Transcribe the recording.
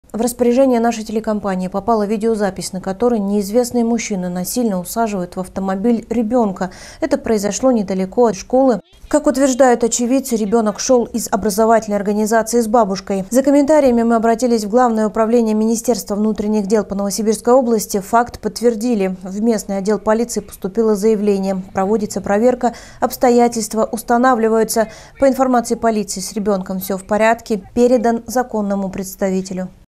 В распоряжение нашей телекомпании попала видеозапись, на которой неизвестные мужчины насильно усаживают в автомобиль ребенка. Это произошло недалеко от школы. Как утверждают очевидцы, ребенок шел из образовательной организации с бабушкой. За комментариями мы обратились в Главное управление Министерства внутренних дел по Новосибирской области. Факт подтвердили. В местный отдел полиции поступило заявление. Проводится проверка, обстоятельства устанавливаются. По информации полиции, с ребенком все в порядке, передан законному представителю.